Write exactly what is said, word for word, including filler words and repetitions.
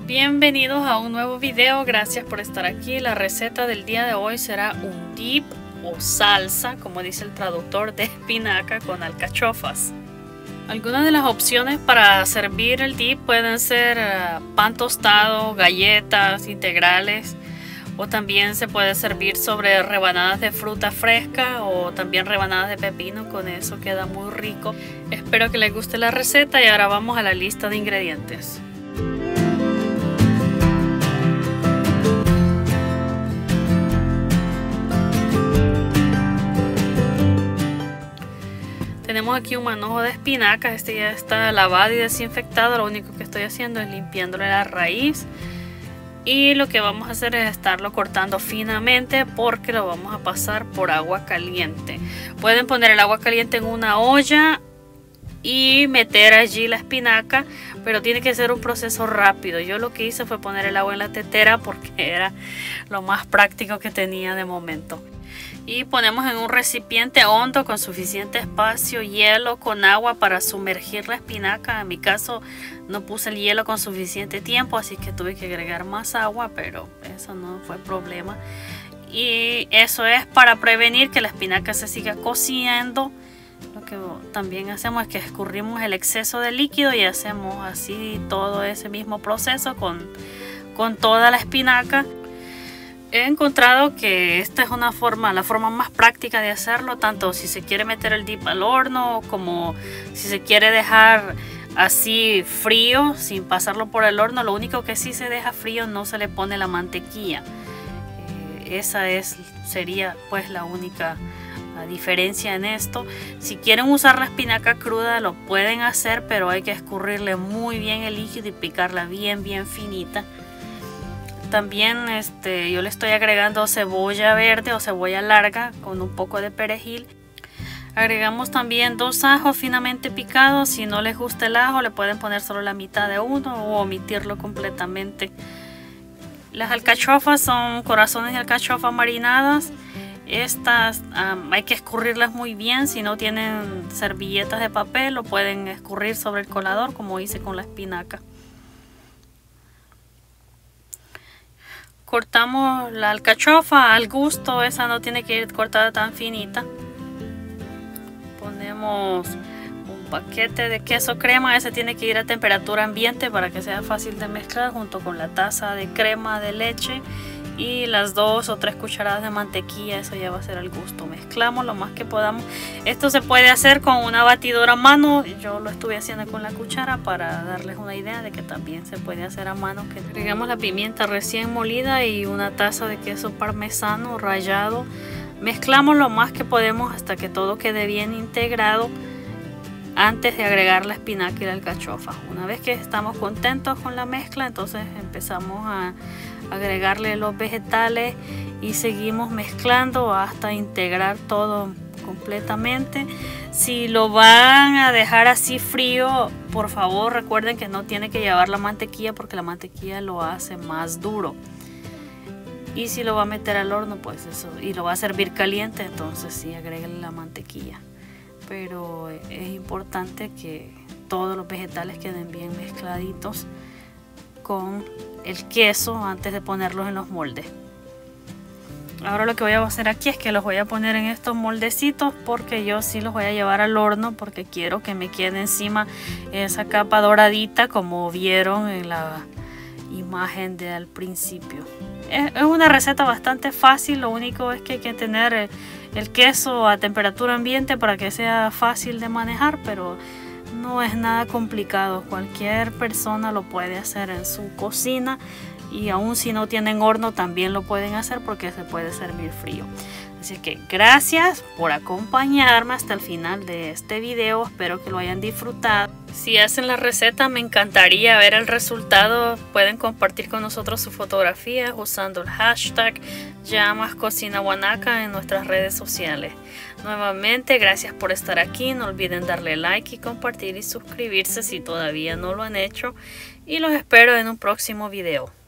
Bienvenidos a un nuevo video, gracias por estar aquí. La receta del día de hoy será un dip o salsa, como dice el traductor, de espinaca con alcachofas. Algunas de las opciones para servir el dip pueden ser uh, pan tostado, galletas integrales, o también se puede servir sobre rebanadas de fruta fresca o también rebanadas de pepino. Con eso queda muy rico. Espero que les guste la receta y ahora vamos a la lista de ingredientes. Tenemos aquí un manojo de espinacas. Este ya está lavado y desinfectado. Lo único que estoy haciendo es limpiándole la raíz. Y lo que vamos a hacer es estarlo cortando finamente porque lo vamos a pasar por agua caliente. Pueden poner el agua caliente en una olla y meter allí la espinaca, pero tiene que ser un proceso rápido. Yo lo que hice fue poner el agua en la tetera porque era lo más práctico que tenía de momento. Y ponemos en un recipiente hondo con suficiente espacio hielo con agua para sumergir la espinaca. En mi caso no puse el hielo con suficiente tiempo, así que tuve que agregar más agua, pero eso no fue problema. Y eso es para prevenir que la espinaca se siga cociendo. Lo que también hacemos es que escurrimos el exceso de líquido y hacemos así todo ese mismo proceso con, con toda la espinaca. He encontrado que esta es una forma, la forma más práctica de hacerlo, tanto si se quiere meter el dip al horno como si se quiere dejar así frío sin pasarlo por el horno. Lo único que sí se deja frío, no se le pone la mantequilla. Eh, esa es, sería pues la única la diferencia en esto. Si quieren usar la espinaca cruda lo pueden hacer, pero hay que escurrirle muy bien el líquido y picarla bien bien finita. También este, yo le estoy agregando cebolla verde o cebolla larga con un poco de perejil. Agregamos también dos ajos finamente picados. Si no les gusta el ajo le pueden poner solo la mitad de uno o omitirlo completamente. Las alcachofas son corazones de alcachofa marinadas. Estas um, hay que escurrirlas muy bien. Si no tienen servilletas de papel lo pueden escurrir sobre el colador como hice con la espinaca. Cortamos la alcachofa al gusto, esa no tiene que ir cortada tan finita. Ponemos un paquete de queso crema, ese tiene que ir a temperatura ambiente para que sea fácil de mezclar, junto con la taza de crema de leche y las dos o tres cucharadas de mantequilla. Eso ya va a ser al gusto. Mezclamos lo más que podamos. Esto se puede hacer con una batidora a mano. Yo lo estuve haciendo con la cuchara para darles una idea de que también se puede hacer a mano. Que agregamos la pimienta recién molida y una taza de queso parmesano rallado. Mezclamos lo más que podemos hasta que todo quede bien integrado antes de agregar la espinaca y la alcachofa. Una vez que estamos contentos con la mezcla, entonces empezamos a agregarle los vegetales y seguimos mezclando hasta integrar todo completamente. Si lo van a dejar así frío, por favor recuerden que no tiene que llevar la mantequilla porque la mantequilla lo hace más duro. Y si lo va a meter al horno, pues eso, y lo va a servir caliente, entonces sí, agréguenle la mantequilla. Pero es importante que todos los vegetales queden bien mezcladitos con el queso antes de ponerlos en los moldes. Ahora lo que voy a hacer aquí es que los voy a poner en estos moldecitos, porque yo sí los voy a llevar al horno porque quiero que me quede encima esa capa doradita como vieron en la imagen de al principio. Es una receta bastante fácil, lo único es que hay que tener el queso a temperatura ambiente para que sea fácil de manejar, pero no es nada complicado. Cualquier persona lo puede hacer en su cocina y aún si no tienen horno también lo pueden hacer porque se puede servir frío. Así que gracias por acompañarme hasta el final de este video, espero que lo hayan disfrutado. Si hacen la receta me encantaría ver el resultado. Pueden compartir con nosotros sus fotografías usando el hashtag llamascocinaguanaca en nuestras redes sociales. Nuevamente gracias por estar aquí, no olviden darle like y compartir y suscribirse si todavía no lo han hecho, y los espero en un próximo video.